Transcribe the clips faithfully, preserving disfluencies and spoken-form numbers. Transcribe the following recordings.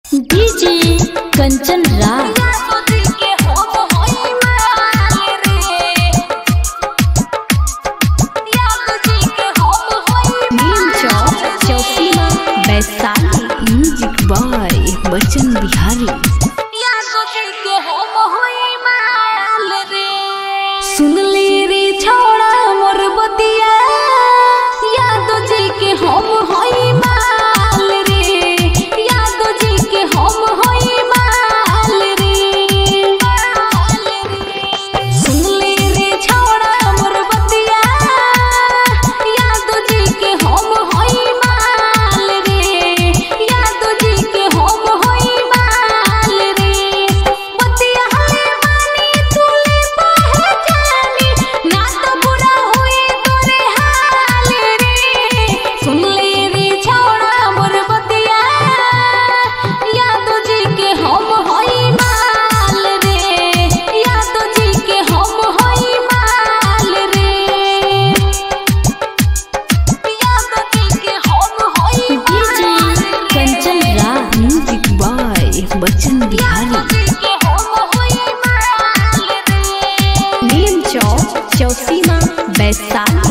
DJ Kanchan Raj music by Bachchan Bihari. सुन ले रे छोड़ा मोर बतिया यादो जी के हम होई माल रे, यादो जी के हम होई माल रे। सुन ले रे छोड़ा मोर बतिया यादो जी के हम होई माल रे, यादो जी के हम होई माल रे। बतिया हले मानी तुले पहचानी ना तो बुरा हुई तोरे हाल रे। सुन ले रे छोड़ा मोर बतिया यादो जी के हम होई माल रे, यादो जी के हम होई माल रे, यादो जी के हम होई DJ Kanchan Raj music by Bachchan Bihari. Neem Chowk Chausima Vaishali.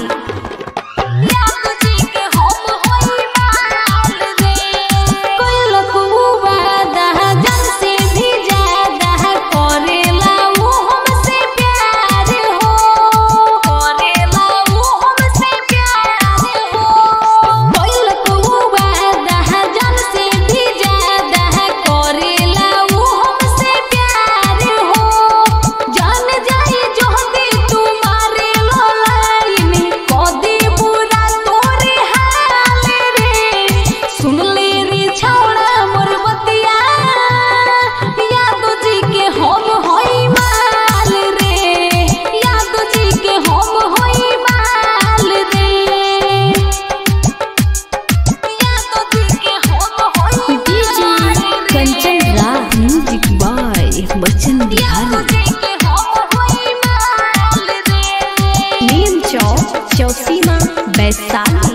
Kanchan Raj music by Bachchan Bihari. Neem Chowk Chausima Vaishali.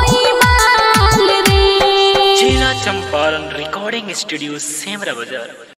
Champaran recording studio Semra बाजार।